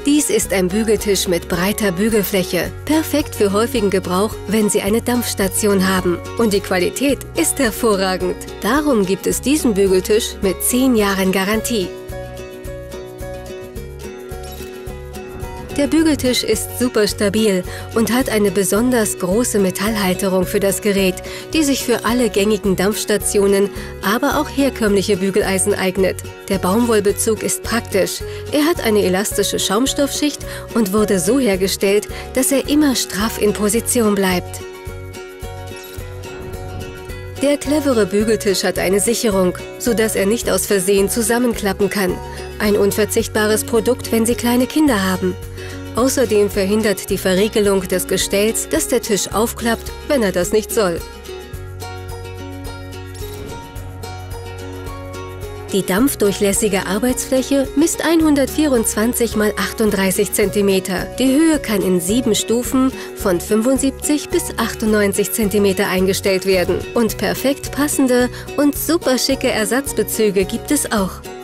Dies ist ein Bügeltisch mit breiter Bügelfläche, perfekt für häufigen Gebrauch, wenn Sie eine Dampfstation haben. Und die Qualität ist hervorragend. Darum gibt es diesen Bügeltisch mit 10 Jahren Garantie. Der Bügeltisch ist super stabil und hat eine besonders große Metallhalterung für das Gerät, die sich für alle gängigen Dampfstationen, aber auch herkömmliche Bügeleisen eignet. Der Baumwollbezug ist praktisch. Er hat eine elastische Schaumstoffschicht und wurde so hergestellt, dass er immer straff in Position bleibt. Der clevere Bügeltisch hat eine Sicherung, sodass er nicht aus Versehen zusammenklappen kann. Ein unverzichtbares Produkt, wenn Sie kleine Kinder haben. Außerdem verhindert die Verriegelung des Gestells, dass der Tisch aufklappt, wenn er das nicht soll. Die dampfdurchlässige Arbeitsfläche misst 124 x 38 cm. Die Höhe kann in 7 Stufen von 75 bis 98 cm eingestellt werden. Und perfekt passende und super schicke Ersatzbezüge gibt es auch.